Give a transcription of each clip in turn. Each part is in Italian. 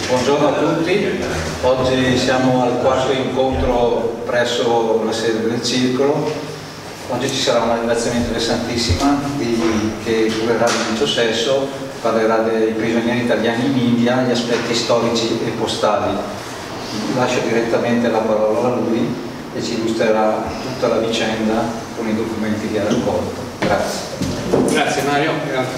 Buongiorno a tutti, oggi siamo al quarto incontro presso la sede del Circolo. Oggi ci sarà una relazione interessantissima che curerà Vinicio Sesso, parlerà dei prigionieri italiani in India, gli aspetti storici e postali. Lascio direttamente la parola a lui e ci illustrerà tutta la vicenda con i documenti che ha raccolto. Grazie. Grazie Mario.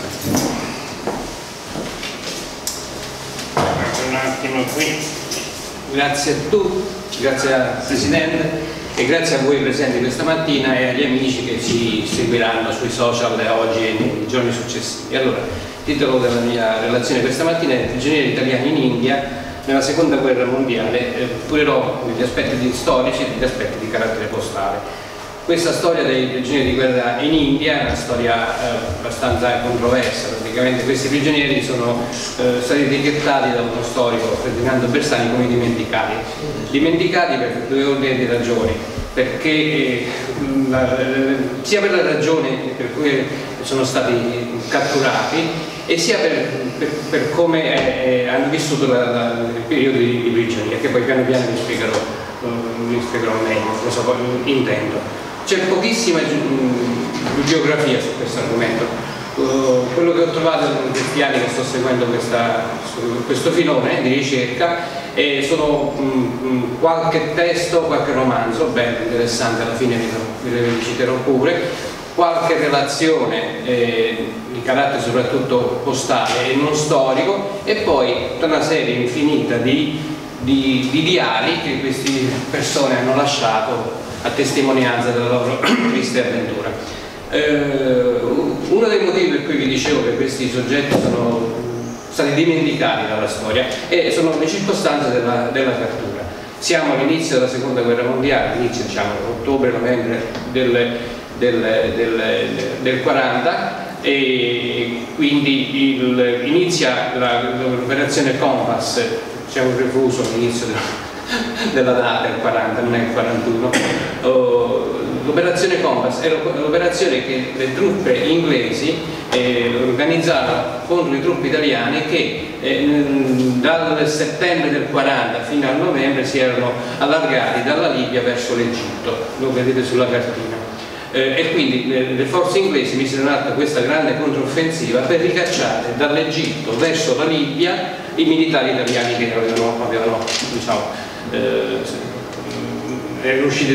Un attimo qui. Grazie a tutti, grazie al Presidente e grazie a voi presenti questa mattina e agli amici che ci seguiranno sui social oggi e nei giorni successivi. Allora, il titolo della mia relazione questa mattina è Prigionieri italiani in India nella seconda guerra mondiale. Curerò degli aspetti storici e degli aspetti di carattere postale. Questa storia dei prigionieri di guerra in India è una storia abbastanza controversa. Praticamente questi prigionieri sono stati etichettati da uno storico, Ferdinando Bersani, come dimenticati. Dimenticati per due ordini di ragioni, perché sia per la ragione per cui sono stati catturati e sia per come hanno vissuto il periodo di prigionia, che poi piano piano vi spiegherò meglio cosa intendo. C'è pochissima bibliografia su questo argomento. Quello che ho trovato in questi anni che sto seguendo questo filone di ricerca sono qualche testo, qualche romanzo, bello, interessante, alla fine vi citerò pure, qualche relazione di carattere soprattutto postale e non storico, e poi tutta una serie infinita di diari che queste persone hanno lasciato a testimonianza della loro triste avventura. Uno dei motivi per cui vi dicevo che questi soggetti sono stati dimenticati dalla storia sono le circostanze della cattura. Siamo all'inizio della seconda guerra mondiale, inizio diciamo ottobre-novembre del 40, e quindi inizia l'operazione Compass. C'è un refuso all'inizio della data, il 40, non è il 41. L'operazione Compass è l'operazione che le truppe inglesi organizzarono contro le truppe italiane che dal settembre del 40 fino al novembre si erano allargati dalla Libia verso l'Egitto, lo vedete sulla cartina. E quindi le forze inglesi misero in atto questa grande controffensiva per ricacciare dall'Egitto verso la Libia i militari italiani che avevano diciamo, erano usciti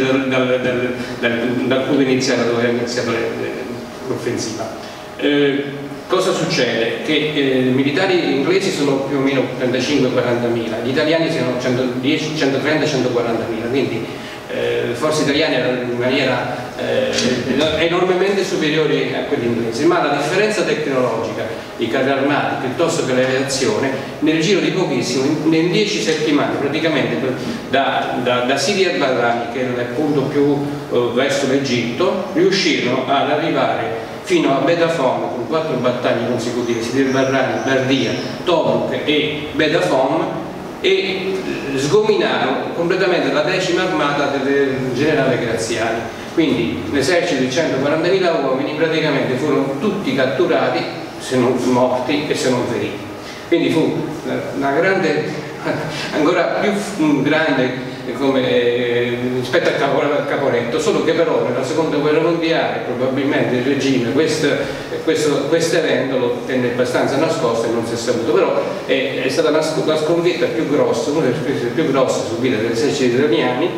dal punto iniziale dove era iniziata l'offensiva. Cosa succede? Che i militari inglesi sono più o meno 35-40.000, gli italiani sono 130-140.000, quindi le forze italiane erano in maniera enormemente superiori a quelli inglesi, ma la differenza tecnologica, i carri armati piuttosto che la reazione, nel giro di pochissimo, in 10 settimane praticamente, da Sidi al Barrani, che era il punto più verso l'Egitto, riuscirono ad arrivare fino a Bedafon con 4 battaglie consecutive, Sidi al Barrani, Bardia, Tobruk e Bedafon, e sgominarono completamente la 10ª armata del generale Graziani. Quindi l'esercito di 140.000 uomini praticamente furono tutti catturati, se non morti e se non feriti. Quindi fu una grande, ancora più grande rispetto al Caporetto, solo che però nella seconda guerra mondiale probabilmente il regime questo evento lo tenne abbastanza nascosto e non si è saputo, però è stata la sconfitta più grossa, una delle sconfitte più grosse subite dagli eserciti italiani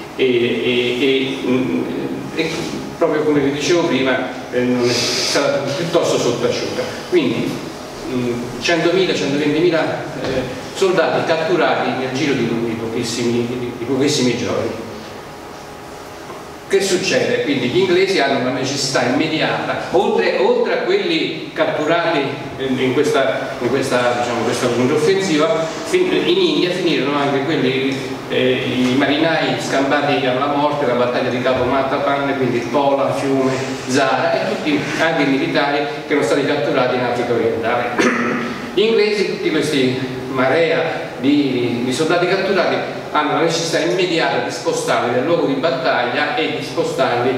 e proprio come vi dicevo prima è stata piuttosto sottaciuta. Quindi 100.000-120.000 soldati catturati nel giro di pochissimi giorni. Che succede? Quindi gli inglesi hanno una necessità immediata, oltre a quelli catturati in questa controffensiva, in India finirono anche quelli, i marinai scampati alla morte alla battaglia di Capo Matapan, quindi Pola, Fiume, Zara, e tutti anche i militari che erano stati catturati in Africa orientale. Gli inglesi, tutti questi marea di soldati catturati, hanno la necessità immediata di spostarli dal luogo di battaglia e di spostarli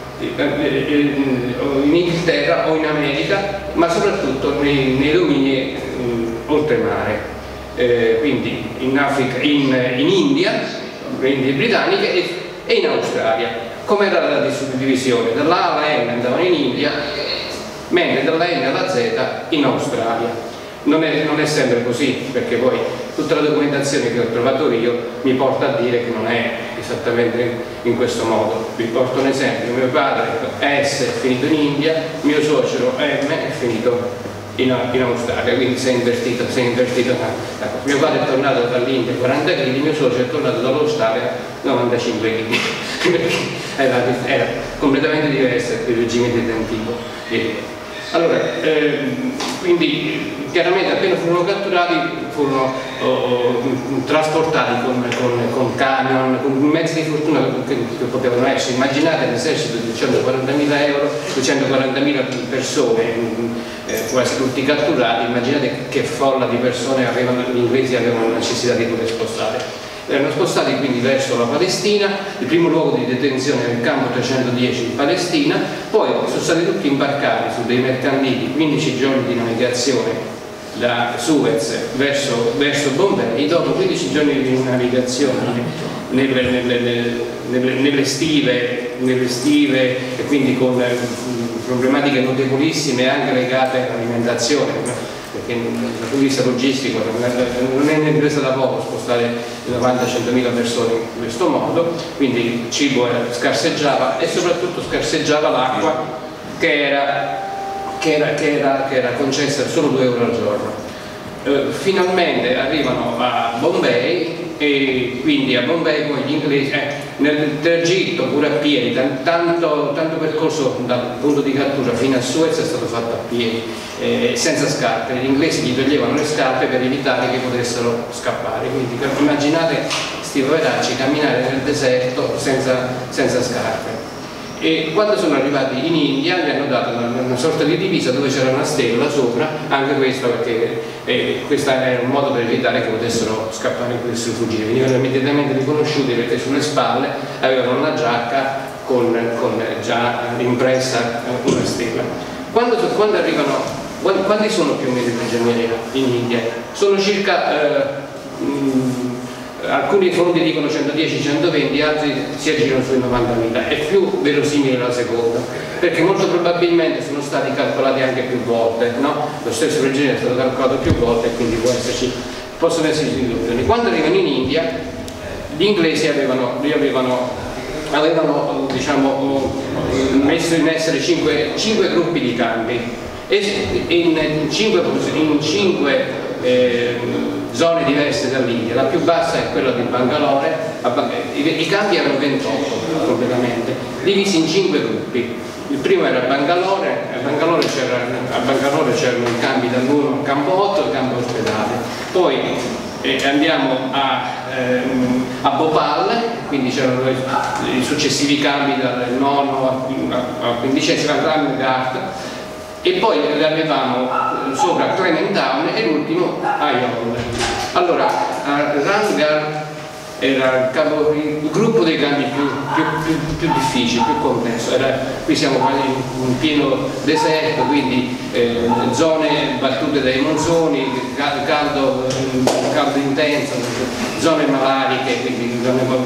in Inghilterra o in America, ma soprattutto nei domini oltremare. quindi in Africa, in India, le Indie britanniche e in Australia. Com'era la divisione? Dalla A alla N andavano in India, mentre dalla N alla Z in Australia. Non è sempre così, perché poi tutta la documentazione che ho trovato io mi porta a dire che non è esattamente in questo modo. Vi porto un esempio: mio padre S è finito in India, mio suocero M è finito in Australia, quindi si è invertito. Mio padre è tornato dall'India 40 kg, mio suocero è tornato dall'Australia 95 kg, perché era completamente diverso il regime detentivo. Allora, quindi chiaramente appena furono catturati furono trasportati con camion, con mezzi di fortuna che potevano essere. Immaginate l'esercito di 240.000 persone, quasi tutti catturati. Immaginate che folla di persone gli inglesi avevano la necessità di poter spostare. Erano spostati quindi verso la Palestina. Il primo luogo di detenzione era il campo 310 in Palestina, poi sono stati tutti imbarcati su dei mercantili, 15 giorni di navigazione da Suez verso Bombay. Dopo 15 giorni di navigazione nelle stive e quindi con problematiche notevolissime anche legate all'alimentazione, perché dal punto di vista logistico non è impresa da poco spostare 90-100.000 persone in questo modo, quindi il cibo scarseggiava e soprattutto scarseggiava l'acqua che era concessa solo 2 euro al giorno. Finalmente arrivano a Bombay, e quindi a Bombay poi gli inglesi nel tragitto pure a piedi, tanto percorso dal punto di cattura fino a Suez è stato fatto a piedi, senza scarpe. Gli inglesi gli toglievano le scarpe per evitare che potessero scappare, quindi immaginate questi poveracci camminare nel deserto senza scarpe. E quando sono arrivati in India gli hanno dato una sorta di divisa dove c'era una stella sopra, anche questa perché questo era un modo per evitare che potessero scappare, che potessero fuggire. Venivano immediatamente riconosciuti perché sulle spalle avevano una giacca con già impressa una stella. Quando arrivano, quanti sono più o meno i prigionieri in India? Sono circa alcuni fonti dicono 110-120, altri si aggirano sui 90.000. È più verosimile la seconda, perché molto probabilmente sono stati calcolati anche più volte, no? Lo stesso prigioniero è stato calcolato più volte e quindi possono esserci illusioni. Quando arrivano in India gli inglesi avevano diciamo, messo in essere 5 gruppi di campi e in 5 zone diverse dall'India. La più bassa è quella di Bangalore, i campi erano 28 completamente, divisi in 5 gruppi. Il primo era a Bangalore c'erano i campi dall'1 al campo 8 e il campo ospedale. Poi andiamo a Bhopal, quindi c'erano i successivi campi dal 9 al 15 a Ramgarh, e poi avevamo sopra Clement Town e l'ultimo a Yol. Allora, Ramgarh era il gruppo dei campi più difficili, più complesso. Qui siamo in pieno deserto, quindi zone battute dai monsoni, caldo intenso, zone malariche, quindi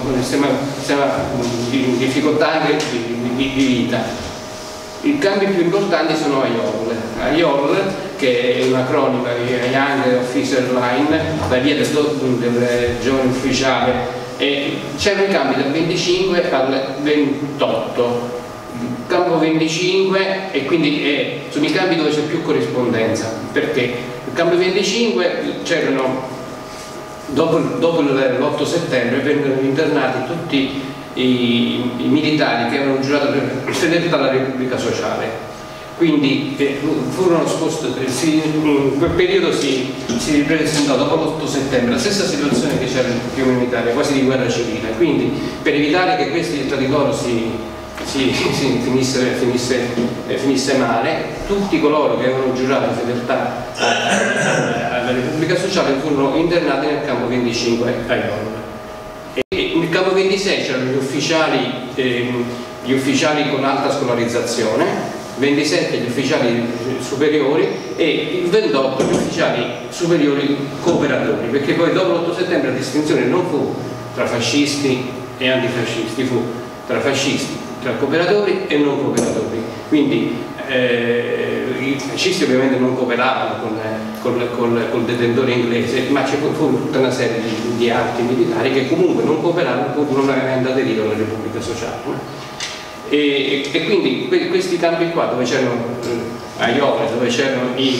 in difficoltà anche di vita. I campi più importanti sono a Yol, che è un acronimo di Young Officer Line, la via del giovane ufficiale, e c'erano i campi dal 25 al 28. Campo 25, e quindi sono i campi dove c'è più corrispondenza, perché il campo 25 c'erano, dopo l'8 settembre vennero internati tutti i militari che avevano giurato fedeltà alla Repubblica Sociale, quindi furono spostati. Quel periodo si ripresentò dopo l'8 settembre la stessa situazione che c'era più o meno in Italia, quasi di guerra civile. Quindi per evitare che questi tra di loro finisse male, tutti coloro che avevano giurato fedeltà alla Repubblica Sociale furono internati nel campo 25 a Yol. Nel campo 26 c'erano gli ufficiali con alta scolarizzazione, 27 gli ufficiali superiori e il 28 gli ufficiali superiori cooperatori, perché poi dopo l'8 settembre la distinzione non fu tra fascisti e antifascisti, fu tra fascisti, tra cooperatori e non cooperatori. Quindi i fascisti ovviamente non cooperavano col detentore inglese, ma ci fu tutta una serie di altri militari che comunque non cooperavano pur non avendo aderito alla Repubblica Sociale. E quindi questi campi qua dove c'erano a Iole, dove c'erano gli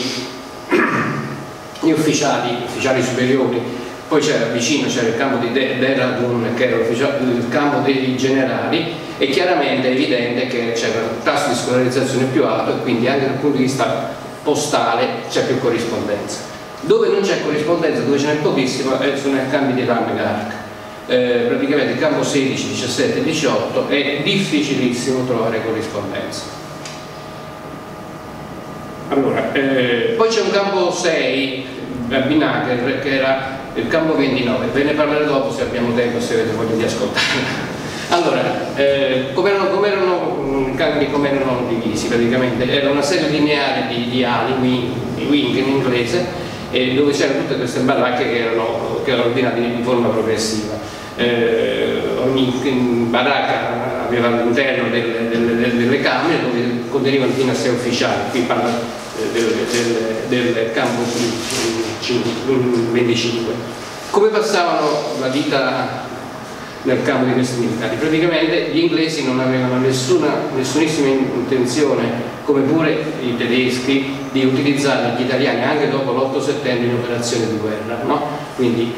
ufficiali superiori, poi c'era vicino il campo di Dehradun che era il campo dei generali, e chiaramente è evidente che c'era un tasso di scolarizzazione più alto e quindi anche dal punto di vista postale c'è più corrispondenza. Dove non c'è corrispondenza, dove ce n'è pochissimo, sono i campi di Ramgarh. Praticamente il campo 16, 17 e 18 è difficilissimo trovare corrispondenza. Allora, poi c'è un campo 6 a Binaker che era il campo 29, ve ne parlerò dopo se abbiamo tempo, se avete voglia di ascoltarlo. Allora, come erano divisi praticamente? Era una serie lineare di ali, wing in inglese, dove c'erano tutte queste baracche che erano ordinate in forma progressiva. Ogni baracca aveva all'interno delle camere dove contenevano fino a 6 ufficiali. Qui parla del campo 25. Come passavano la vita nel campo di questi militari? Praticamente gli inglesi non avevano nessunissima intenzione, come pure i tedeschi, di utilizzare gli italiani anche dopo l'8 settembre in operazioni di guerra, no? Quindi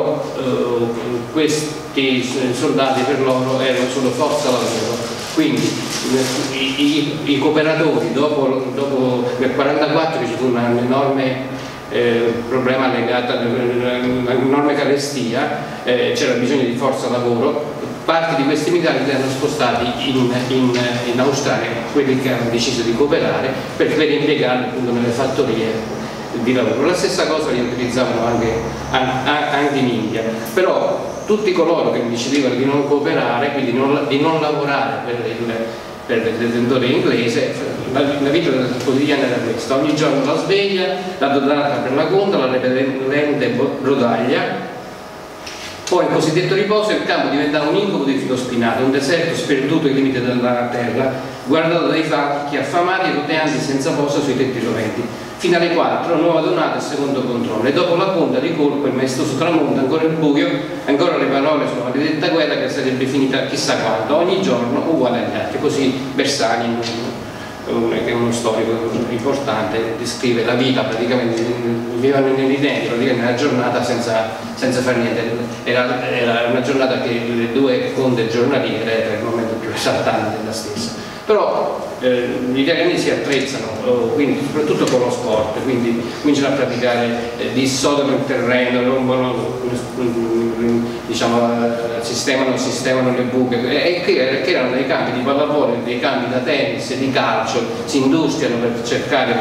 questi soldati per loro erano solo forza lavoro. Quindi i cooperatori, dopo nel 1944 ci fu un enorme problema legato all'enorme carestia, c'era bisogno di forza lavoro. Parte di questi militari li hanno spostati in Australia, quelli che hanno deciso di cooperare, per impiegarli appunto nelle fattorie di lavoro. La stessa cosa li utilizzavano anche in India, però tutti coloro che decidevano di non cooperare, quindi di non lavorare per il detentore inglese, la vita quotidiana era questa: ogni giorno la sveglia, la donata per la conta, la repellente brodaglia. Poi il cosiddetto riposo, il campo diventava un incubo di filo spinato, un deserto sperduto ai limiti della terra, guardato dai falchi affamati e roteanti senza posa sui tetti roventi. Fino alle 4, nuova donata e secondo controllo, e dopo la punta di colpo, il maestoso tramonto, ancora il buio, ancora le parole sulla maledetta guerra che sarebbe finita chissà quando, ogni giorno uguale agli altri. Così Bersani, che è uno storico importante, descrive la vita, praticamente vivevano nell'identito, nella giornata senza fare niente. Era una giornata che le 2 conte giornaliere era il momento più esaltante della stessa. Però gli italiani si attrezzano, quindi, soprattutto con lo sport, quindi cominciano a praticare, dissodano il terreno, rompono, diciamo, sistemano le buche, che erano dei campi di pallavolo, dei campi da tennis, di calcio, si industriano per cercare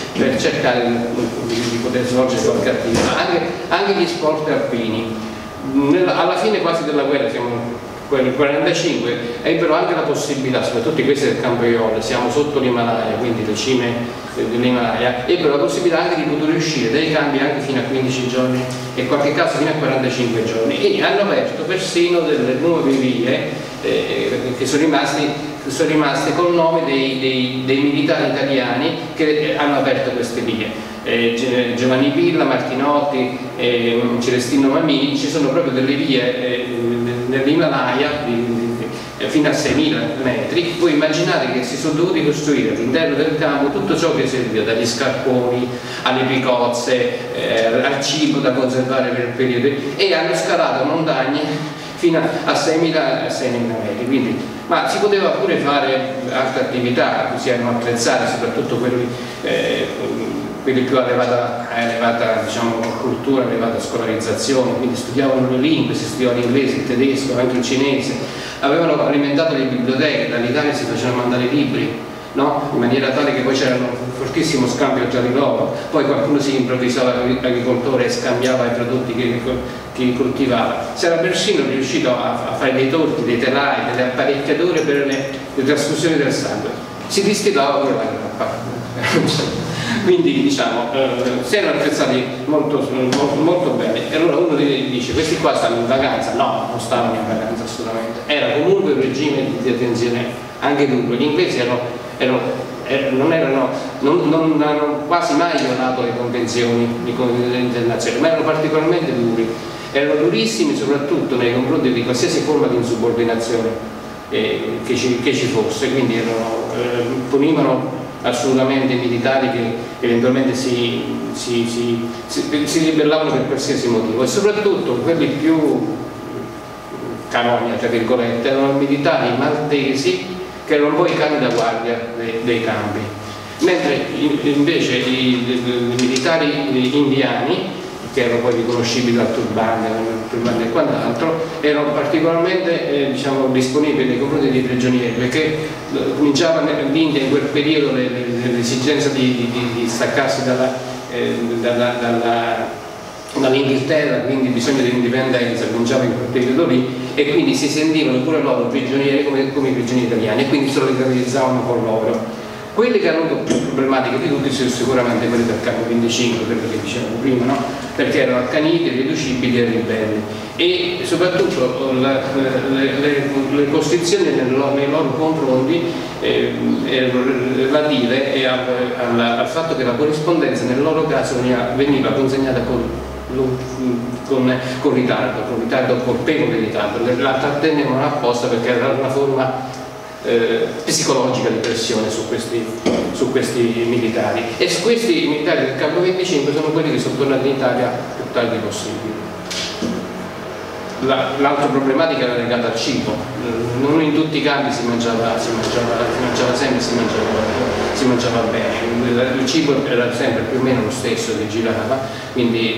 di poter svolgere qualche attività, anche gli sport alpini. Alla fine quasi della guerra, siamo nel 1945, ebbero anche la possibilità, soprattutto questi del campo Iole, siamo sotto l'Himalaya, quindi le cime dell'Himalaya, ebbero la possibilità anche di poter uscire dai campi anche fino a 15 giorni e in qualche caso fino a 45 giorni, e hanno aperto persino delle nuove vie che sono rimaste col nome dei militari italiani che hanno aperto queste vie. Giovanni Pilla, Martinotti, Celestino Mamini. Ci sono proprio delle vie nell'Himalaya fino a 6.000 metri. Voi immaginate che si sono dovuti costruire all'interno del campo tutto ciò che serviva, dagli scarponi alle picozze, al cibo da conservare per il periodo, e hanno scalato montagne fino a 6.000 metri. Quindi, ma si poteva pure fare altre attività, si erano attrezzati, soprattutto quelli più a elevata diciamo, cultura, elevata scolarizzazione, quindi studiavano le lingue, si studiava l'inglese, il tedesco, anche il cinese, avevano alimentato le biblioteche, dall'Italia si facevano mandare libri, no? In maniera tale che poi c'era un fortissimo scambio tra di loro, poi qualcuno si improvvisava agricoltore e scambiava i prodotti che coltivava. Si era persino riuscito a fare dei torti, dei telai, delle apparecchiature per le trasfusioni del sangue. si distillava pure la grappa. Quindi diciamo si erano attrezzati molto bene, e allora uno dice questi qua stanno in vacanza. No, non stavano in vacanza assolutamente, era comunque un regime di detenzione anche duro. Gli inglesi non hanno quasi mai violato le convenzioni internazionali, ma erano particolarmente duri, erano durissimi soprattutto nei confronti di qualsiasi forma di insubordinazione che ci fosse, quindi punivano assolutamente i militari che eventualmente si ribellavano per qualsiasi motivo, e soprattutto quelli più carogna, tra virgolette, erano militari maltesi che erano poi i cani da guardia dei campi, mentre invece i militari indiani, che erano poi riconoscibili dal turbante e quant'altro, erano particolarmente diciamo, disponibili nei confronti dei prigionieri, perché cominciava l'India in quel periodo l'esigenza di staccarsi dall'Inghilterra, quindi il bisogno di indipendenza cominciava in quel periodo lì, e quindi si sentivano pure loro prigionieri come i prigionieri italiani, e quindi solidarizzavano con loro. Quelli che hanno avuto più problematiche di tutti sono sicuramente quelli del capo 25, quello che dicevamo prima, no? Perché erano accaniti, riducibili e ribelli, e soprattutto le costrizioni nei loro confronti erano relative al fatto che la corrispondenza nel loro caso veniva consegnata con ritardo, colpevole ritardo. La trattenevano apposta perché era una forma psicologica di pressione su questi militari, e questi militari del campo 25 sono quelli che sono tornati in Italia più tardi possibile. L'altra problematica era legata al cibo. Non in tutti i campi si mangiava sempre, si mangiava bene. Il cibo era sempre più o meno lo stesso che girava, quindi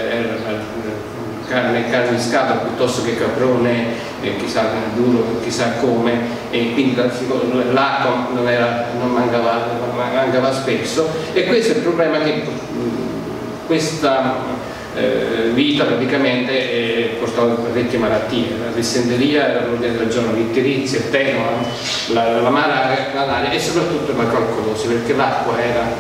carne di scatola piuttosto che caprone, chissà duro, chissà come, e quindi l'acqua non mancava spesso, e questo è il problema, che questa vita praticamente portava a parecchie malattie. La dissenteria era l'ordine del giorno, l'itterizia, il teno, la malaria e soprattutto la calcolosi, perché l'acqua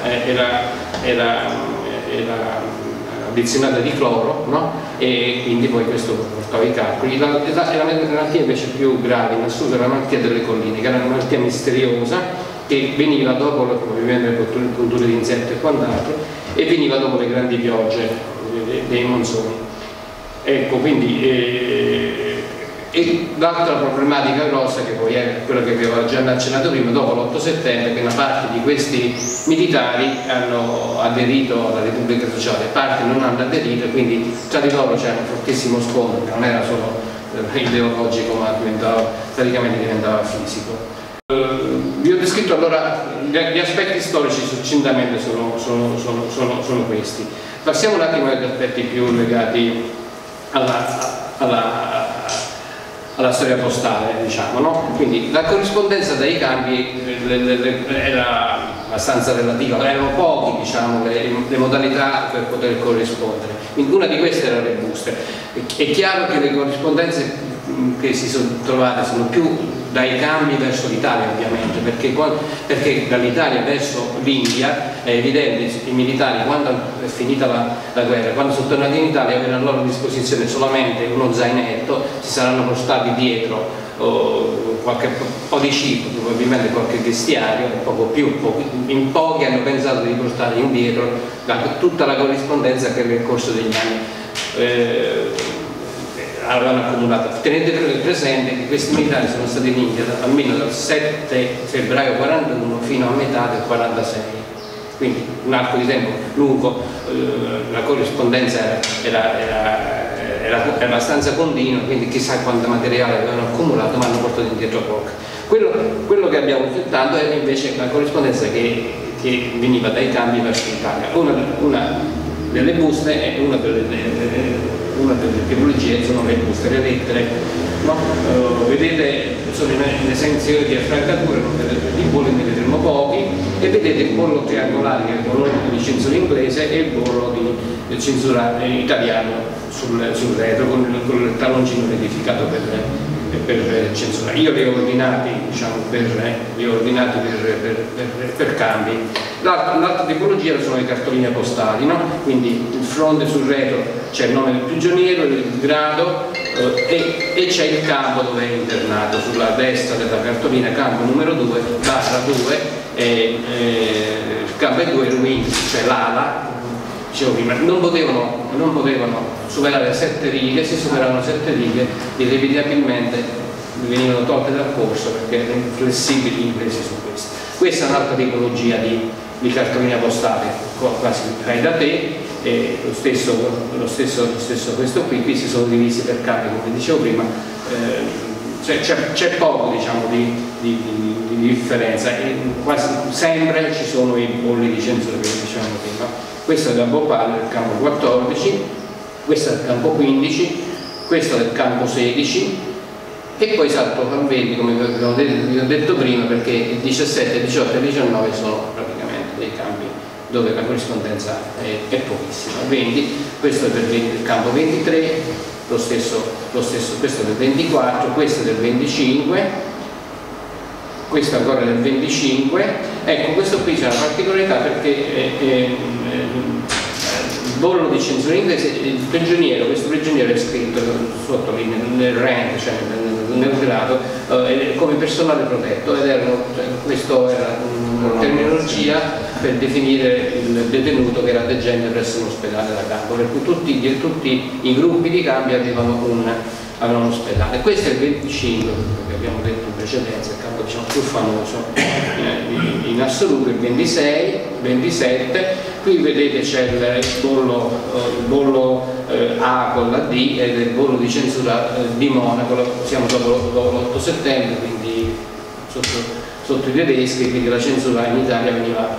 era addizionata di cloro, no? E quindi poi questo portava i calcoli. La malattia invece più grave in assoluto era la malattia delle colline, che era una malattia misteriosa che veniva dopo ovviamente le punture di insetti e quant'altro, e veniva dopo le grandi piogge dei monsoni. Ecco, quindi e l'altra problematica grossa, che poi è quella che avevo già accennato prima, dopo l'8 settembre, che una parte di questi militari hanno aderito alla Repubblica Sociale, parte non hanno aderito, quindi tra di loro c'era un fortissimo scontro, che non era solo ideologico, ma praticamente diventava fisico. Vi ho descritto allora gli aspetti storici succintamente, sono questi. Passiamo un attimo agli aspetti più legati alla storia postale, diciamo, no? Quindi la corrispondenza dai campi era abbastanza relativa, erano pochi, diciamo, le modalità per poter corrispondere. Quindi una di queste era le buste. È chiaro che le corrispondenze che si sono trovate sono più dai cambi verso l'Italia, ovviamente, perché dall'Italia verso l'India è evidente, i militari, quando è finita la guerra, quando sono tornati in Italia, avevano a loro disposizione solamente uno zainetto, si saranno portati dietro qualche po' di cibo, probabilmente qualche vestiario, poco più, in pochi hanno pensato di portare indietro tutta la corrispondenza che nel corso degli anni avevano accumulato. Tenete presente che questi militari sono stati in India almeno dal 7 febbraio 41 fino a metà del 46, quindi un arco di tempo lungo. La corrispondenza era abbastanza continua, quindi chissà quanto materiale avevano accumulato, ma hanno portato indietro poco. Quello che abbiamo soltanto è invece la corrispondenza che veniva dai campi verso l'Italia. Una delle buste è una delle tipologie, sono le buste, le lettere, no? Vedete, sono in esenzione di affrancatura, non vedete i bolli, ne vedremo pochi, e vedete il bollo triangolare, che è il bollo di censura inglese, e il bollo di censura italiano sul retro, con il talloncino identificato per censurare. Io li ho ordinati, diciamo, per cambi. L'altra tipologia sono le cartoline postali, no? Quindi il fronte, sul retro c'è il nome del prigioniero, il grado e c'è il campo dove è internato. Sulla destra della cartolina campo numero 2, barra 2, campo 2 ruini, cioè l'ala. Dicevo prima, non potevano superare 7 righe, se superavano 7 righe irrimediabilmente venivano tolte dal corso perché erano inflessibili gli inglesi su questo. Questa è un'altra tipologia di cartolina postale, quasi fai da te, lo stesso questo qui si sono divisi per campi, come dicevo prima, c'è poco, diciamo, di differenza, e quasi sempre ci sono i bolli di censura che dicevamo prima. Questo è il campo palo del campo 14, questo è il campo 15, questo è il campo 16 e poi salto al 20, come vi ho detto prima, perché il 17, 18 e 19 sono praticamente dei campi dove la corrispondenza è pochissima. 20, questo è per il campo 23, lo stesso, questo è del 24, questo è del 25, questo ancora del 25. Ecco, questo qui c'è una particolarità perché il bollo di censura inglese, il prigioniero, questo prigioniero è scritto sotto lì nel rank, cioè nel grado, come personale protetto, ed questo era una terminologia per definire il detenuto che era degente presso un ospedale da campo, per cui tutti i gruppi di campi avevano un ospedale. Questo è il 25, che abbiamo detto in precedenza, il campo, diciamo, più famoso in assoluto. Il 26, 27, qui vedete c'è il bollo A con la D ed il bollo di censura di Monaco. Siamo dopo l'8 settembre, quindi sotto i tedeschi, quindi la censura in Italia veniva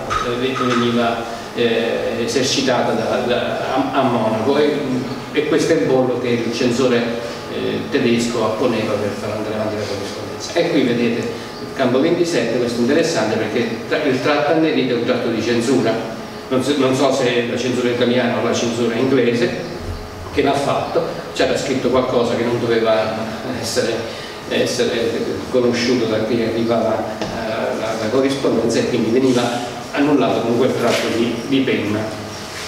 esercitata a Monaco, e questo è il bollo che il censore tedesco apponeva per far andare avanti la corrispondenza. E qui vedete il campo 27, questo è interessante perché il tratto annerito è un tratto di censura, non so se la censura italiana o la censura inglese che l'ha fatto, c'era scritto qualcosa che non doveva essere conosciuto da chi arrivava la corrispondenza, e quindi veniva annullato con quel tratto di penna.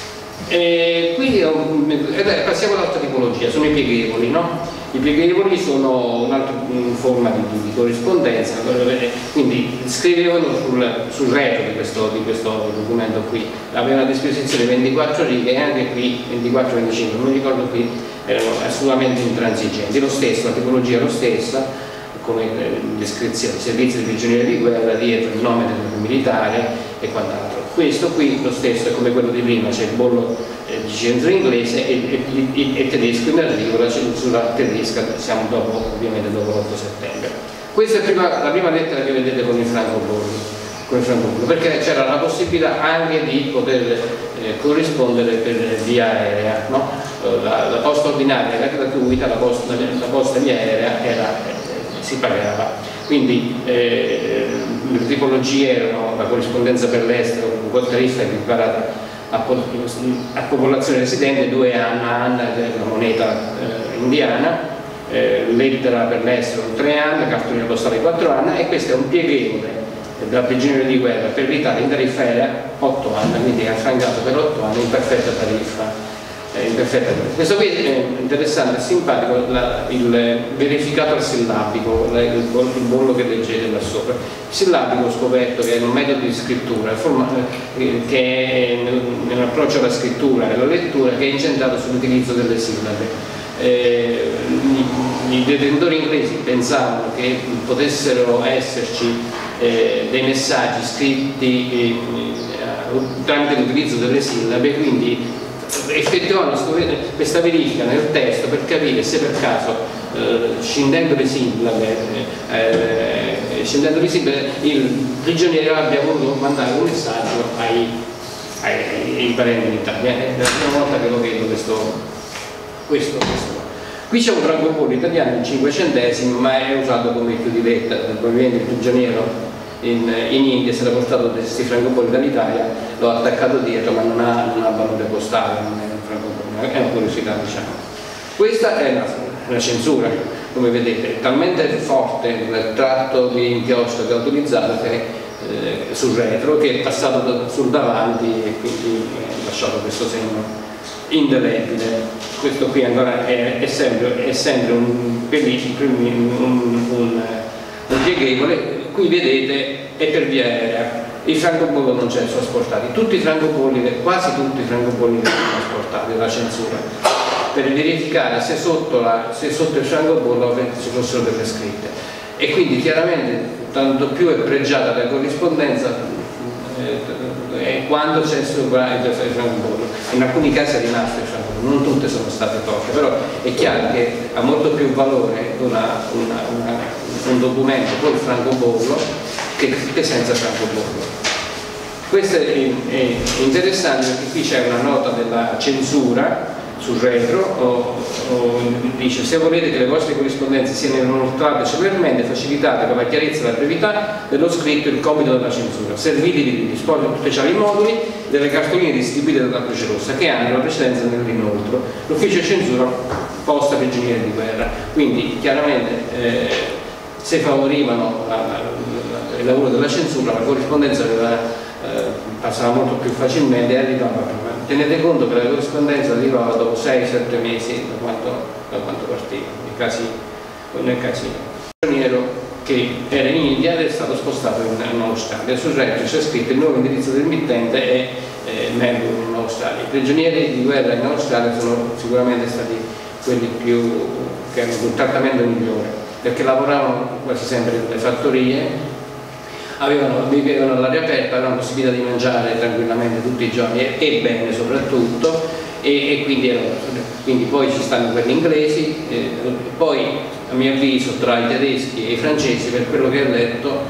Qui passiamo all'altra tipologia, sono i pieghevoli, no? I pieghevoli sono un'altra forma di corrispondenza, quindi scrivevano sul retro di questo documento qui, avevano a disposizione 24 righe, e anche qui 24-25, non mi ricordo, qui erano assolutamente intransigenti. Lo stesso, la tipologia è lo stessa, come descrizione, servizi di prigionieri di guerra, dietro il nome del militare e quant'altro. Questo qui lo stesso è come quello di prima, c'è il bollo di censura inglese e tedesco in arrivo, la censura tedesca, siamo ovviamente dopo l'8 settembre. Questa è la prima lettera che vedete con il francobollo, perché c'era la possibilità anche di poter corrispondere per via aerea, no? La posta ordinaria era gratuita, la posta via aerea si pagava, quindi le tipologie erano la corrispondenza per l'estero con tariffa equiparata a popolazione residente, 2 anni, la moneta indiana, lettera per l'estero 3 anni, cartolina postale 4 anni, e questo è un pieghevole da prigioniero di guerra per l'Italia in tariffa aerea 8 anni, quindi è affrancato per 8 anni in perfetta tariffa. Questo qui è interessante e simpatico, il verificato al sillabico, il bollo che leggete là sopra. Il sillabico ho scoperto che è un metodo di scrittura che è nell'approccio alla scrittura e alla lettura, che è incentrato sull'utilizzo delle sillabe. I detentori inglesi pensavano che potessero esserci dei messaggi scritti tramite l'utilizzo delle sillabe, quindi effettuavano questa verifica nel testo per capire se per caso scindendo le sillabe il prigioniero abbia voluto mandare un messaggio ai parenti in Italia. È la prima volta che lo vedo questo. Qui c'è un francobollo italiano in 5 centesimi, ma è usato come chiudiletta, probabilmente il prigioniero in India si era portato questi francobolli dall'Italia, l'ho attaccato dietro, ma non ha valore postale, non è un francobollo, è una curiosità, diciamo. Questa è la censura, come vedete, è talmente forte nel tratto di inchiostro che ha utilizzato sul retro, che è passato sul davanti e quindi ha lasciato questo segno indelebile. Questo qui ancora è sempre un pieghevole. Qui vedete è per via aerea, il francobollo non c'è trasportati, tutti i francobolli, quasi tutti i francobolli sono trasportati dalla censura, per verificare se sotto il francobollo ci fossero delle scritte, e quindi chiaramente tanto più è pregiata la corrispondenza quando c'è sopra il francobollo. In alcuni casi è rimasto il francobollo, non tutte sono state tolte, però è chiaro che ha molto più valore un documento con il francobollo che senza francobollo. Questo è interessante perché qui c'è una nota della censura sul retro, dice: se volete che le vostre corrispondenze siano inoltrate celermente, facilitate per la chiarezza e la brevità dello scritto il compito della censura, servitevi di dispositivi speciali moduli delle cartoline distribuite dalla Croce Rossa che hanno la precedenza nell'inoltro, l'ufficio censura posta prigionieri di guerra. Quindi chiaramente se favorivano il lavoro della censura, la corrispondenza passava molto più facilmente e arrivava prima. Tenete conto che la corrispondenza arrivava dopo 6-7 mesi da quanto partiva. Nel casino il prigioniero che era in India ed è stato spostato in Australia. Sul retro c'è scritto il nuovo indirizzo del mittente è Melbourne in Australia. I prigionieri di guerra in Australia sono sicuramente stati quelli che hanno un trattamento migliore, perché lavoravano quasi sempre nelle fattorie, vivevano all'aria aperta, avevano la possibilità di mangiare tranquillamente tutti i giorni e bene soprattutto, e quindi poi ci stanno quelli inglesi, poi a mio avviso tra i tedeschi e i francesi, per quello che ho letto,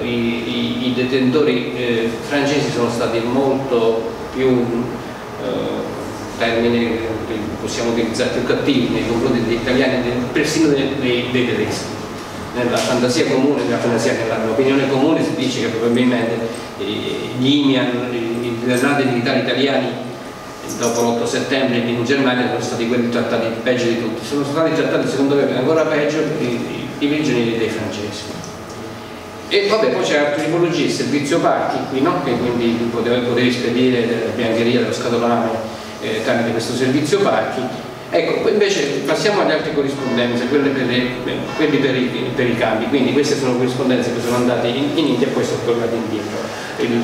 i detentori francesi sono stati molto più termini che possiamo utilizzare, più cattivi nei confronti degli italiani, persino dei tedeschi. Nella fantasia comune, nell'opinione comune si dice che probabilmente gli IMIAN, i internati militari italiani dopo l'8 settembre in Germania sono stati quelli trattati peggio di tutti, sono stati trattati secondo me ancora peggio i prigionieri dei francesi. E vabbè, poi c'è altre tipologie, il servizio pacchi qui, no? Che quindi potevi spedire la biancheria dello scatolame tramite questo servizio pacchi. Ecco, invece passiamo alle altre corrispondenze, quelli per i cambi. Quindi queste sono corrispondenze che sono andate in India e poi sono tornate indietro. Il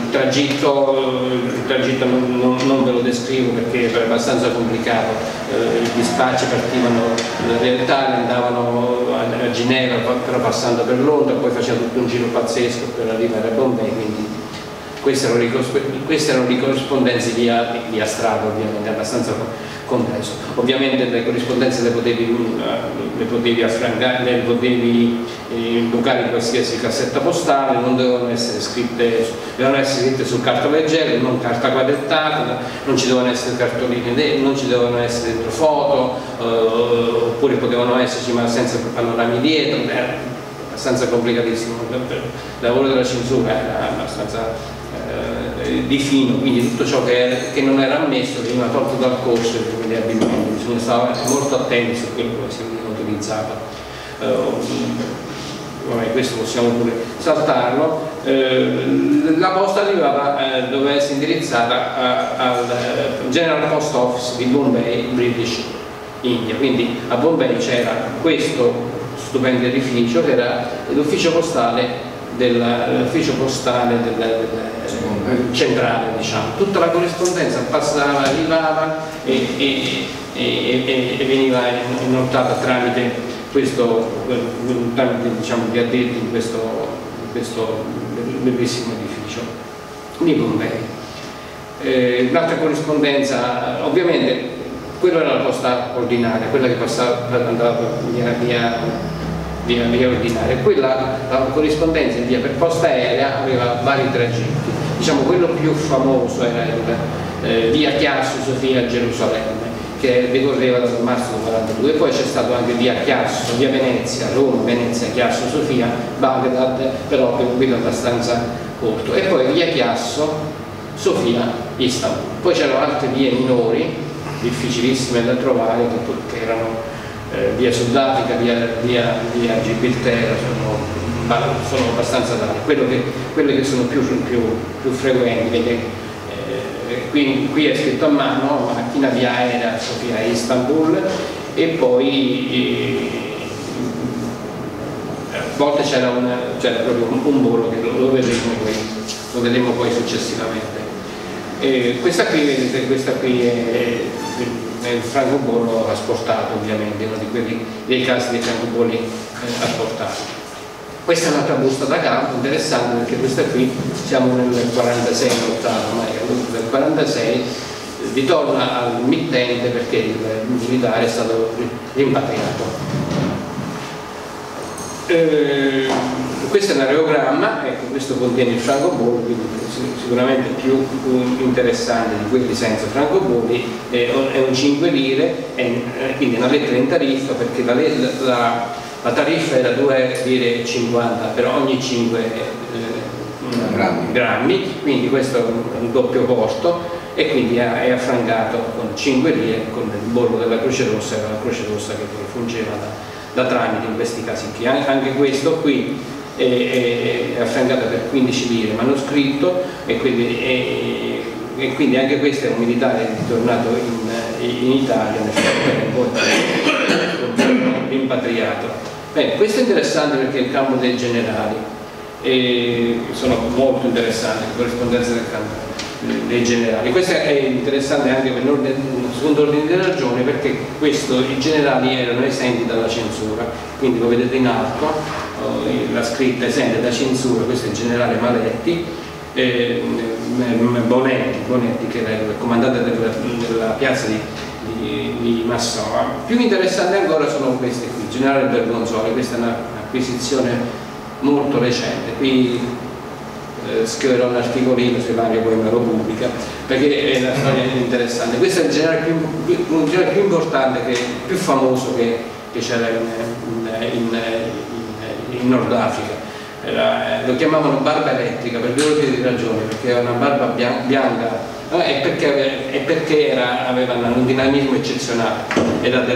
tragitto non ve lo descrivo perché è abbastanza complicato. I dispacci partivano dall'Italia, andavano a Ginevra, però passando per Londra, poi facevano tutto un giro pazzesco per arrivare a Bombay. Quindi queste erano le corrispondenze via strada, ovviamente, abbastanza complesso. Ovviamente le corrispondenze le potevi affrancare, le potevi bucare in qualsiasi cassetta postale, non dovevano essere scritte su carta leggera, non carta quadrettata, non ci dovevano essere cartoline, non ci dovevano essere dentro foto, oppure potevano esserci ma senza panorami dietro. Era abbastanza complicatissimo. Il lavoro della censura era abbastanza di fino, quindi tutto ciò che non era ammesso veniva tolto dal corso inevitabilmente. Bisogna stare molto attenti su quello che si veniva utilizzato. Vabbè, questo possiamo pure saltarlo. La posta doveva essere indirizzata al General Post Office di Bombay, British India. Quindi a Bombay c'era questo stupendo edificio che era l'ufficio postale centrale, diciamo. Tutta la corrispondenza passava, arrivava e veniva inoltrata tramite diciamo, gli addetti in questo bellissimo edificio di Bombay. Un'altra corrispondenza, ovviamente quella era la posta ordinaria, quella che andava via ordinaria. Quella, la corrispondenza in via per posta aerea, aveva vari tragitti. Diciamo quello più famoso era il via Chiasso Sofia a Gerusalemme, che decorreva dal marzo del 42, poi c'è stato anche via Chiasso, via Venezia, Roma, Venezia, Chiasso Sofia, Baghdad, però per un guido abbastanza corto, e poi via Chiasso, Sofia, Istanbul. Poi c'erano altre vie minori, difficilissime da trovare, che erano via Sudafrica, via Gibilterra sono abbastanza tali. Quelle che sono più frequenti, vedete, qui è scritto a mano macchina via aerea Sofia Istanbul, e poi a volte c'era proprio un volo che lo vedremo poi successivamente. Questa qui, vedete, è il francobollo asportato, ovviamente, uno dei casi dei francobolli asportati. Questa è un'altra busta da campo interessante, perché questa qui siamo nel 46, nel 46 ritorna al mittente perché il militare è stato rimpatriato. Questo è un aerogramma, ecco, questo contiene il francobollo, quindi sicuramente più interessante di quelli senza francobolli. È un 5 lire, quindi è una lettera in tariffa, perché la tariffa era 2,50 lire per ogni 5 grammi, quindi questo è un doppio costo, e quindi è affrancato con 5 lire con il bollo della Croce Rossa, era la Croce Rossa che poi fungeva da tramite in questi casi qui. Anche questo qui è affrancato per 15 lire manoscritto, e quindi anche questo è un militare ritornato in Italia nel frattempo, rimpatriato. Bene, questo è interessante perché è il campo dei generali, sono molto interessanti le corrispondenze del campo dei generali. Questo è interessante anche per secondo ordine di ragione, perché i generali erano esenti dalla censura, quindi lo vedete in alto, la scritta esente da censura. Questo è il generale Maletti, Bonetti, che era il comandante della piazza di Massoa. Più interessante ancora sono queste qui, generale Bergonzoli. Questa è un'acquisizione molto recente, qui scriverò un articolino se Mario poi me lo pubblica, perché è una storia interessante. Questo è il generale più importante, più famoso che c'era in Nord Africa. Lo chiamavano barba elettrica per due ordini di ragione, perché era una barba bianca, e perché aveva un dinamismo eccezionale. Era del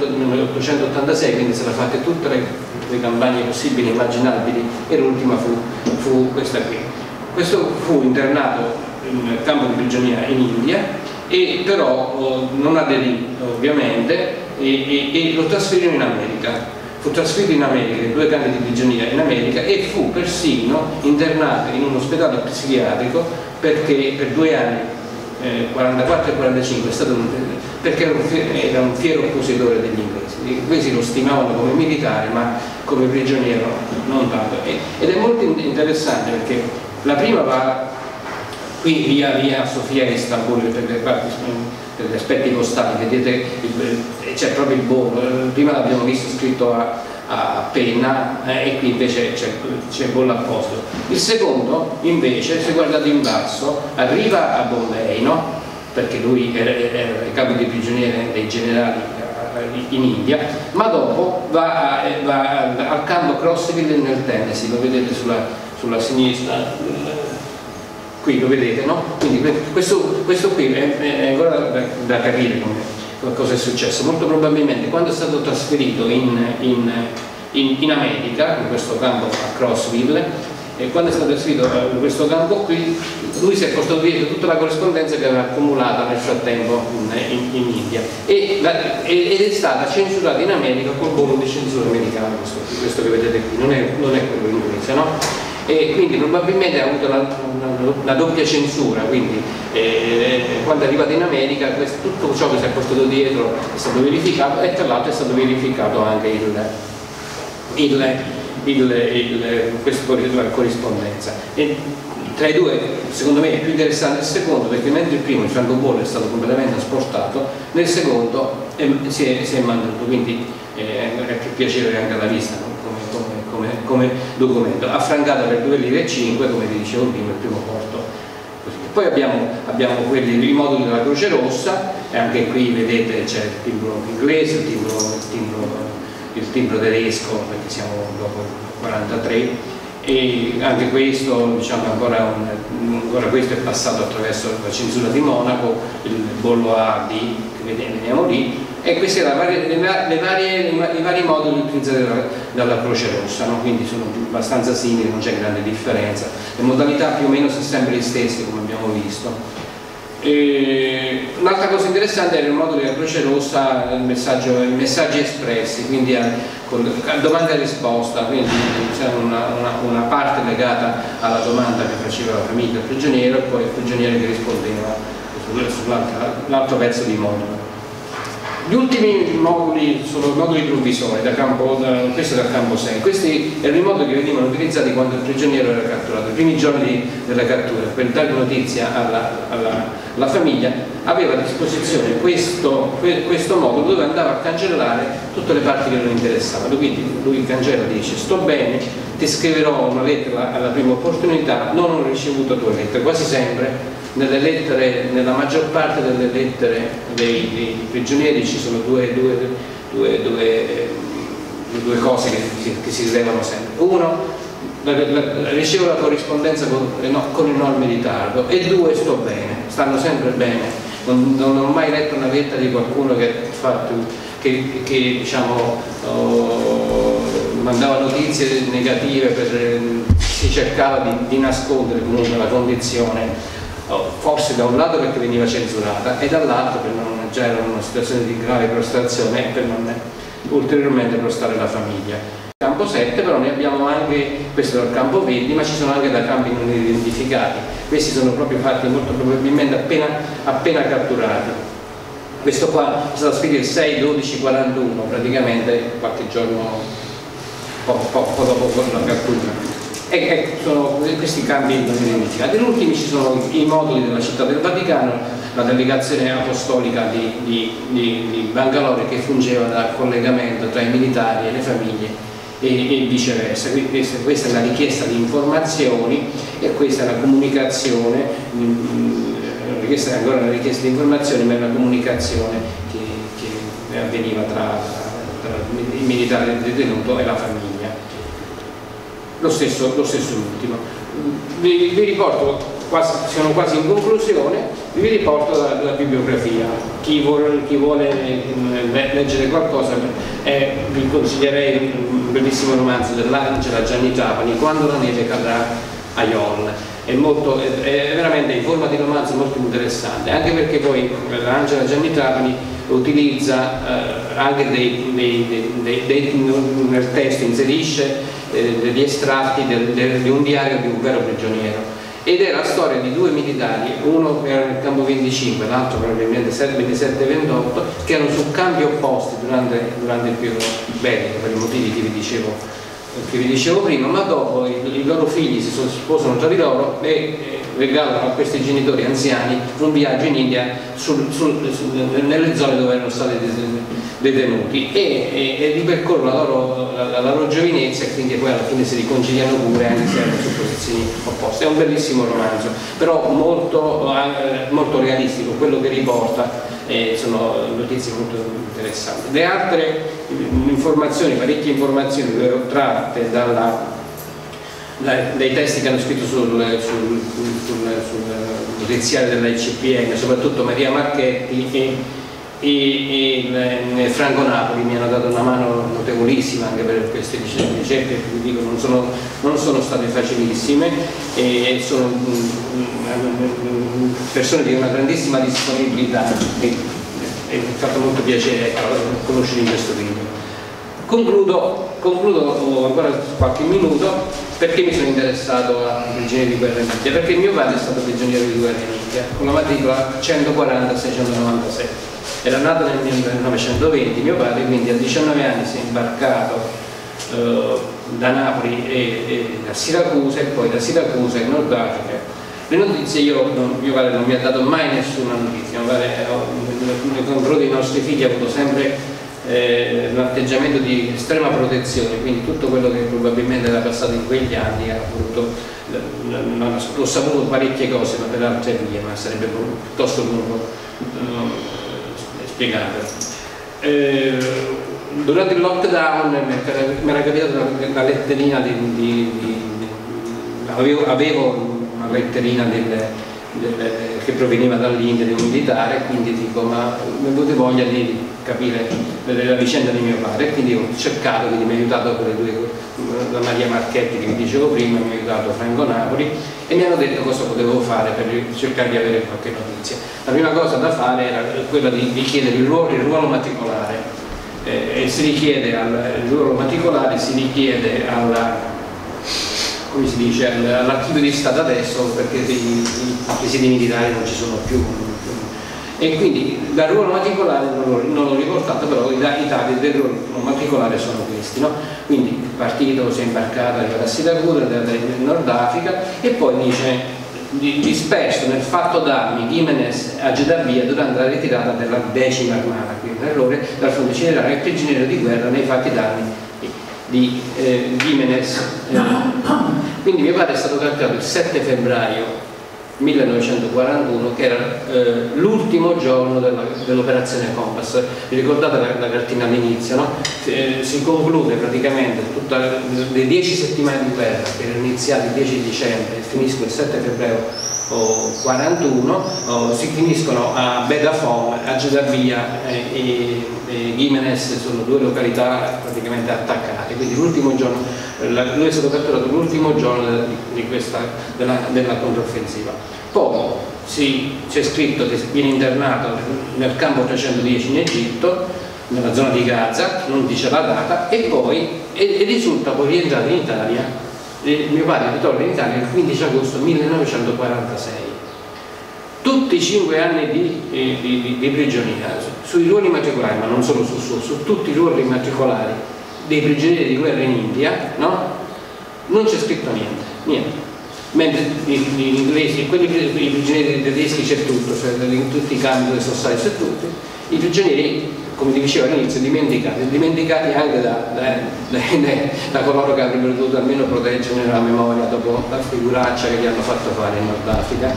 1886, quindi se la fate tutte le campagne possibili e immaginabili, e l'ultima fu questa qui. Questo fu internato in campo di prigionia in India, e però non aderì ovviamente, e lo trasferirono in America. Fu trasferito in America, in 2 campi di prigionia in America, e fu persino internato in un ospedale psichiatrico perché per 2 anni, 44 e 45, perché era un fiero oppositore degli inglesi. Gli inglesi lo stimavano come militare, ma come prigioniero non tanto. Ed è molto interessante perché la prima va qui via Sofia Istanbul, per gli aspetti costali, vedete c'è proprio il bollo. Prima l'abbiamo visto scritto a penna, e qui invece c'è bollo a posto. Il secondo invece, se guardate in basso, arriva a Bombay, no? Perché lui era il capo di prigionieri dei generali in India, ma dopo va al campo Crossville nel Tennessee. Lo vedete sulla sinistra, qui lo vedete, no? Quindi questo qui è ancora da capire cosa è successo. Molto probabilmente quando è stato trasferito in America, in questo campo a Crossville, e quando è stato trasferito in questo campo qui, lui si è portato dietro tutta la corrispondenza che aveva accumulata nel frattempo in India, ed è stata censurata in America col bollo di censura americano, questo che vedete qui, non è quello inglese, no? E quindi probabilmente ha avuto una doppia censura, quindi quando è arrivato in America tutto ciò che si è portato dietro è stato verificato, e tra l'altro è stato verificato anche questa corrispondenza. E tra i due, secondo me, è più interessante il secondo, perché mentre il primo, il francobollo, è stato completamente asportato, nel secondo si è mantenuto, quindi è più piacevole anche alla vista, no? come documento, affrancato per 2,5 lire, come vi dicevo prima, il primo porto. Così. Poi abbiamo i moduli della Croce Rossa, e anche qui vedete c'è il timbro inglese, il timbro tedesco, perché siamo dopo il 43, e anche questo, diciamo, ancora questo è passato attraverso la censura di Monaco, il bollo AD che vediamo lì, E questi erano i vari moduli utilizzati dalla Croce Rossa, no? Quindi sono abbastanza simili, non c'è grande differenza, le modalità più o meno sono sempre le stesse, come abbiamo visto. Un'altra cosa interessante era il modulo della Croce Rossa, i messaggi espressi, quindi a domanda e risposta, quindi c'era una parte legata alla domanda che faceva la famiglia al prigioniero e poi il prigioniero che rispondeva sull'altro pezzo di modulo. Gli ultimi moduli sono moduli provvisori, questo dal campo 6. Questi erano i moduli che venivano utilizzati quando il prigioniero era catturato. I primi giorni della cattura, per dare notizia alla famiglia, aveva a disposizione questo modulo dove andava a cancellare tutte le parti che non interessavano. Quindi lui cancella, dice: sto bene, ti scriverò una lettera alla prima opportunità, non ho ricevuto tue lettere. Quasi sempre nelle lettere, nella maggior parte delle lettere dei prigionieri ci sono due cose che si rilevano sempre. Uno, ricevo la corrispondenza con enorme ritardo, e due, sto bene, stanno sempre bene. Non ho mai letto una lettera di qualcuno che diciamo mandava notizie negative, si cercava di nascondere comunque la condizione, forse da un lato perché veniva censurata e dall'altro perché già era una situazione di grave prostrazione e per non ulteriormente prostrare la famiglia. Campo 7 però ne abbiamo anche, questo dal campo 20, ma ci sono anche da campi non identificati. Questi sono proprio fatti molto probabilmente appena catturati. Questo qua è stato scritto il 6/12/41, praticamente qualche giorno poco dopo la cattura. E sono questi campi non identificati. Negli ultimi ci sono i moduli della Città del Vaticano, la delegazione apostolica di Bangalore che fungeva da collegamento tra i militari e le famiglie e viceversa. Questa è la richiesta di informazioni e questa è la comunicazione, questa è ancora la richiesta di informazioni, ma è una comunicazione che avveniva tra il militare detenuto e la famiglia. Lo stesso ultimo. Vi riporto, siamo quasi in conclusione, vi riporto la bibliografia. Chi vuole leggere qualcosa, vi consiglierei un bellissimo romanzo dell'Angela Gianni Trapani, Quando la neve cadrà a Yol. È veramente in forma di romanzo molto interessante, anche perché poi l'Angela Gianni Trapani utilizza anche nel testo inserisce degli estratti di un diario di un vero prigioniero, ed è la storia di due militari, uno che era nel campo 25, l'altro probabilmente 27-28, che erano su campi opposti durante il periodo bellico, per i motivi che vi dicevo prima, ma dopo i loro figli si sposano tra di loro e regalano a questi genitori anziani un viaggio in India nelle zone dove erano stati detenuti e ripercorrono la loro giovinezza, e quindi poi alla fine si riconciliano pure, anche se erano su posizioni opposte. È un bellissimo romanzo, però molto realistico. Quello che riporta sono notizie molto interessanti. Le altre informazioni, parecchie informazioni tratte dai testi che hanno scritto sul notiziario della ICPN, soprattutto Maria Marchetti e Franco Napoli, mi hanno dato una mano notevolissima anche per queste ricerche che vi dico non sono state facilissime, e sono persone di una grandissima disponibilità e mi ha fatto molto piacere conoscere in questo video. Concludo ho ancora qualche minuto perché mi sono interessato ai prigionieri di guerra in India, perché mio padre è stato prigioniero di guerra in India con la matricola 140-697. Era nato nel 1920 mio padre, quindi a 19 anni si è imbarcato da Napoli e da Siracusa, e poi da Siracusa in Nord Africa. Le notizie mio padre non mi ha dato mai nessuna notizia. Mio padre, nei confronti dei nostri figli, ha avuto sempre un atteggiamento di estrema protezione, quindi tutto quello che probabilmente era passato in quegli anni ho saputo parecchie cose, ma per altre vie, ma sarebbe piuttosto lungo spiegarlo. Durante il lockdown mi era capitata una letterina avevo una letterina che proveniva dall'India, di un militare, quindi dico, ma mi è venuta voglia di capire la vicenda di mio padre, e quindi ho cercato, quindi mi ha aiutato con le due, la Maria Marchetti che vi dicevo prima, mi ha aiutato Franco Napoli, e mi hanno detto cosa potevo fare per cercare di avere qualche notizia. La prima cosa da fare era quella di chiedere il ruolo matricolare, e si richiede il ruolo matricolare si richiede come si dice, all'archivio di Stato adesso, perché i presidi militari non ci sono più, e quindi dal ruolo matricolare non l'ho riportato, però i dati del ruolo matricolare sono questi, no? Quindi il partito si è imbarcato, è arrivato a Siracusa, del Nord Africa, e poi dice disperso nel fatto d'armi Gimenez a Jeddah durante la ritirata della 10ª armata, quindi un errore dal fronte generale e prigioniero di guerra nei fatti d'armi di Gimenez. Quindi mio padre è stato catturato il 7 febbraio 1941, che era l'ultimo giorno dell'operazione Compass. Vi ricordate la cartina all'inizio, no? Si conclude praticamente le 10 settimane di guerra che erano iniziate il 10 dicembre e finiscono il 7 febbraio 41, si finiscono a Bedafon, a Jeddah e Gimenez, sono due località praticamente attaccate, quindi l'ultimo giorno, lui è stato catturato l'ultimo giorno della controffensiva. Poi c'è scritto che viene internato nel campo 310 in Egitto, nella zona di Gaza, non dice la data, e poi risulta poi rientrato in Italia. Mio padre ritorna in Italia il 15 agosto 1946. Tutti i 5 anni di prigionia sui ruoli matricolari, ma non solo su tutti i ruoli matricolari dei prigionieri di guerra in India, no? Non c'è scritto niente. Mentre in inglesi, i prigionieri tedeschi c'è tutto, cioè in tutti i campi dove sono stati c'è tutto. I prigionieri, come ti dicevo all'inizio, dimenticati anche da coloro che avrebbero dovuto almeno proteggere la memoria dopo la figuraccia che gli hanno fatto fare in Nord Africa.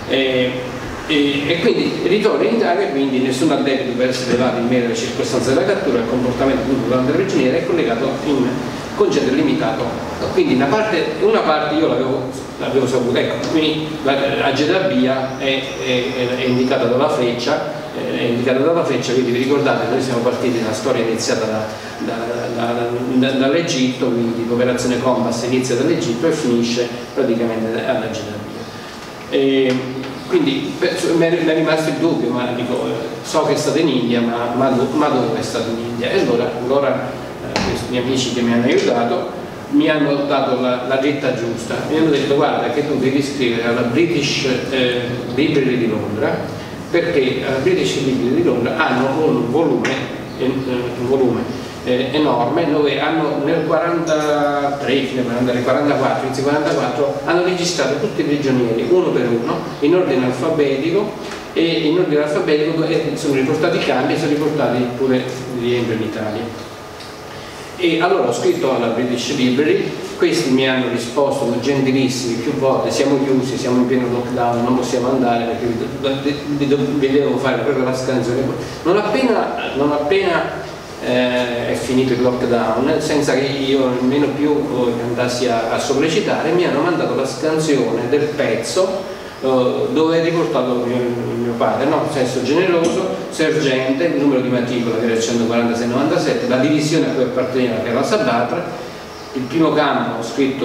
E quindi ritorna in Italia, quindi nessun addebito per essere levato in merito alle circostanze della cattura. Il comportamento durante la prigionia è collegato in congedo limitato. Quindi una parte io l'avevo saputo, ecco, quindi a Jeddah è indicata dalla freccia, quindi vi ricordate, noi siamo partiti da una storia iniziata dall'Egitto, quindi l'operazione Compass inizia dall'Egitto e finisce praticamente alla Jeddah. Quindi mi è rimasto il dubbio, ma dico, so che è stato in India, ma dove è stato in India? E allora questi miei amici che mi hanno aiutato mi hanno dato la dritta giusta, mi hanno detto: guarda che tu devi scrivere alla British Library di Londra, perché alla British Library di Londra hanno un volume enorme, dove hanno nel 43, fine 44, inizio 44, hanno registrato tutti i prigionieri uno per uno in ordine alfabetico, e in ordine alfabetico sono riportati i campi e sono riportati pure il rientro in Italia. E allora ho scritto alla British Library, questi mi hanno risposto gentilissimi più volte: siamo chiusi, siamo in pieno lockdown, non possiamo andare perché vi devo fare proprio la scansione. Non appena è finito il lockdown, senza che io nemmeno più andassi a sollecitare, mi hanno mandato la scansione del pezzo dove è riportato mio padre, no? Sesso generoso, sergente, il numero di matricola che era il 14697, la divisione a cui apparteneva che era la Sabatra, il primo campo scritto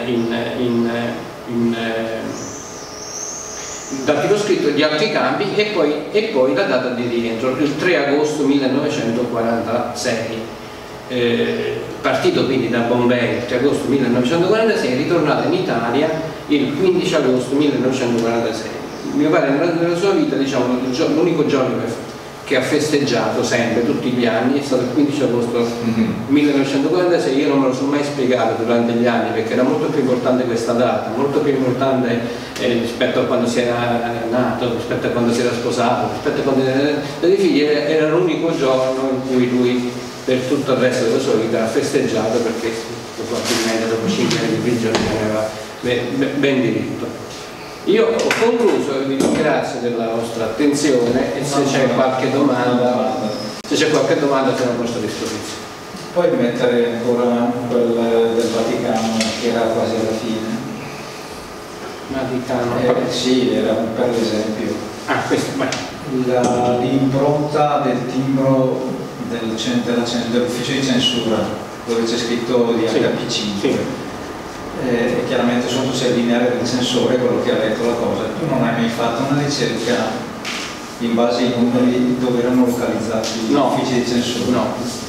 dal titolo scritto di altri campi, e poi la data di rientro, il 3 agosto 1946. Partito quindi da Bombay il 3 agosto 1946, ritornato in Italia il 15 agosto 1946. Mio padre nella sua vita, diciamo, l'unico giorno che ha festeggiato sempre, tutti gli anni, è stato il 15 agosto 1946. Io non me lo sono mai spiegato durante gli anni, perché era molto più importante questa data, molto più importante rispetto a quando si era nato, rispetto a quando si era sposato, rispetto a quando era dei figli. Era l'unico giorno in cui lui per tutto il resto della sua vita ha festeggiato, perché probabilmente dopo 5 anni di prigione aveva ben diritto. Io ho concluso, vi ringrazio della vostra attenzione, e se c'è qualche domanda siamo a vostra disposizione. Puoi mettere ancora quel del Vaticano, che era quasi alla fine? Sì, era per l'esempio. Ah, questo, l'impronta del timbro dell'ufficio di censura, dove c'è scritto di HP5. Sì. E chiaramente sotto c'è il lineare del censore, quello che ha letto la cosa. Tu non hai mai fatto una ricerca in base ai numeri dove erano localizzati gli uffici di censura? No.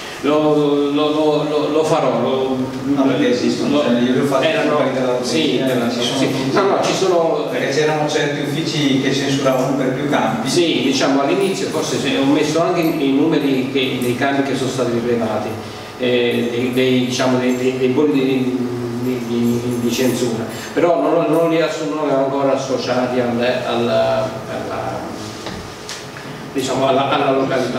Lo farò. No, perché esistono, io li ho fatti ci sono. Perché c'erano certi uffici che censuravano per più campi. Sì, diciamo all'inizio forse ho messo anche i numeri dei campi che sono stati rilevati, dei bolli di censura, però non li ho ancora associati alla località.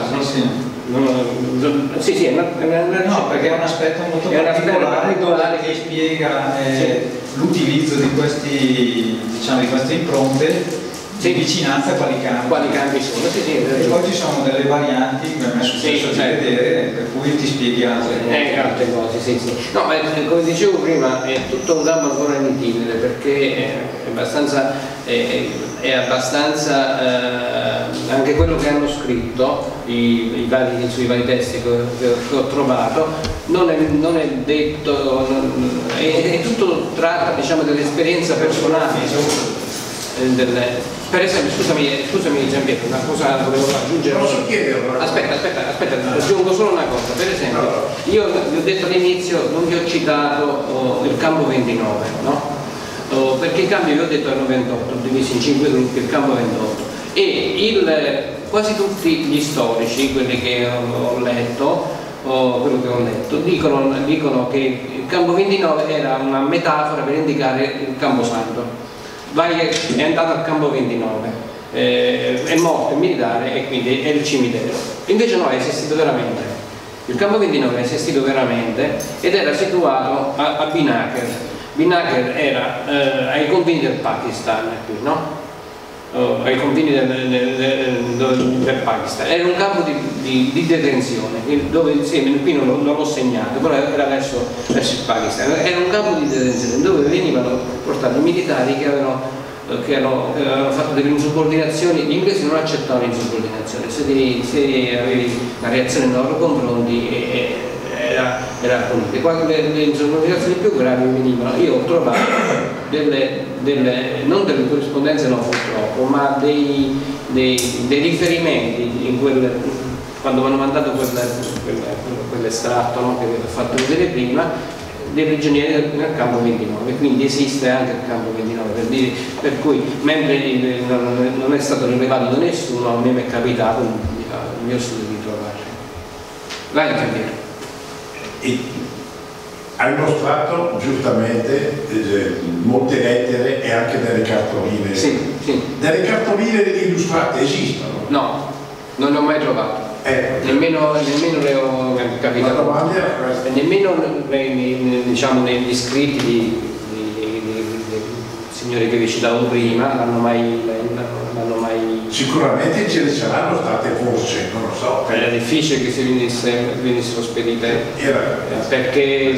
Sì, no, perché è un aspetto molto particolare che spiega l'utilizzo di queste impronte, di vicinanza a quali campi sono. E poi ci sono delle varianti che mi è successo di vedere, per cui ti spieghi altre cose. No, come dicevo prima, è tutto un campo ancora inutile, perché è abbastanza anche quello che hanno scritto sui vari testi che ho trovato non è detto, è tutto tratta, diciamo, dell'esperienza personale. Per esempio, scusami Gianpietro, una cosa volevo aggiungere. Posso chiedere? Aspetta, aggiungo solo una cosa. Per esempio, io vi ho detto all'inizio, non vi ho citato il campo 29, no? Perché i campi vi ho detto erano 28, divisi in 5 gruppi, il campo 28. E quasi tutti gli storici, quelli che ho letto, dicono che il campo 29 era una metafora per indicare il campo santo. È andato al campo 29, è morto il militare e quindi è il cimitero. Invece no, è esistito veramente. Il campo 29 è esistito veramente ed era situato a Binaker. Binaker era ai confini del Pakistan, qui, no? Ai confini del Pakistan. Era un campo di detenzione, dove qui non l'ho segnato, però era verso il Pakistan. Era un campo di detenzione dove venivano portati i militari che avevano fatto delle insubordinazioni. Gli inglesi non accettavano l'insubordinazione, se avevi una reazione nei loro confronti era punito. Le insubordinazioni più gravi venivano. Io ho trovato non delle corrispondenze, no, purtroppo, ma dei riferimenti quando mi hanno mandato quell'estratto, no, che vi ho fatto vedere prima, dei prigionieri nel campo 29, quindi esiste anche il campo 29, per cui mentre non è stato rilevato da nessuno, a me mi è capitato nel mio studio di trovarlo. Vai a capire. Hai mostrato giustamente molte lettere e anche delle cartoline. Sì. Delle cartoline illustrate esistono? No, non le ho mai trovate. Nemmeno le ho capito. La domanda era questa. Nemmeno diciamo, negli scritti di signori che vi citavo prima l'hanno mai. Sicuramente ce ne saranno state, forse, non lo so. Era difficile che venissero spedite, perché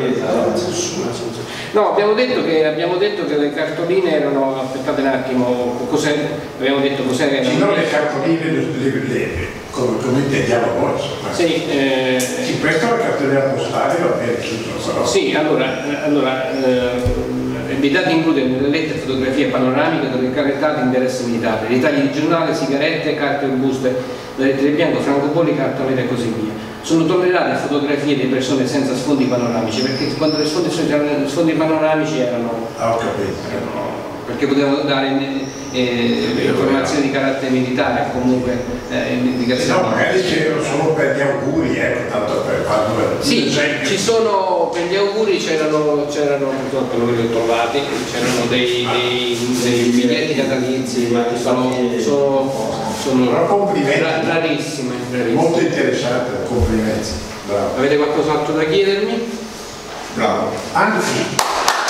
no, abbiamo detto che le cartoline erano, aspettate un attimo, abbiamo detto cos'era? No, le cartoline come intendiamo noi, insomma. Sì, questo è la cartolina postale, va bene tutto, però. Sì, allora i dati includono nelle lettere, fotografie panoramiche documentate di interesse militare, ritagli di giornale, sigarette, carte o buste, lettere bianco, francobolli, cartoline e così via. Sono tollerate fotografie di persone senza sfondi panoramici, perché quando le sfondi panoramici erano perché potevano dare informazioni di carattere militare, comunque indicazioni. No, magari c'erano solo per gli auguri, tanto per farlo. Sì, ci sono, per gli auguri c'erano purtroppo non li ho trovati, c'erano dei biglietti natalizi, ma sono rarissime. Molto interessante, complimenti. Bravo. Avete qualcos'altro da chiedermi? Bravo. Anzi,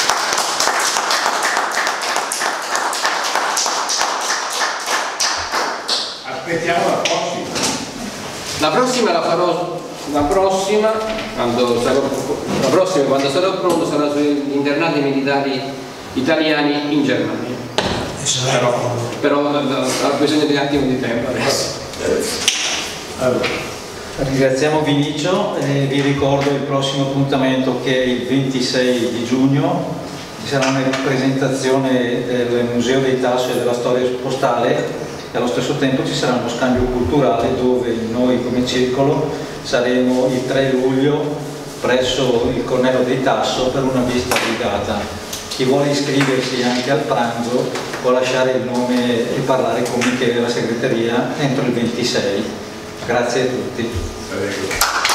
aspettiamo la prossima. La prossima la farò quando sarò pronto, sarà sugli internati militari italiani in Germania. Però ha bisogno di un attimo di tempo adesso. Allora. Ringraziamo Vinicio e vi ricordo il prossimo appuntamento che è il 26 di giugno, ci sarà una presentazione del Museo dei Tasso e della storia postale e allo stesso tempo ci sarà uno scambio culturale dove noi come circolo saremo il 3 luglio presso il Cornello dei Tasso per una visita guidata. Chi vuole iscriversi anche al pranzo può lasciare il nome e parlare con Michele e la segreteria entro il 26. Grazie a tutti.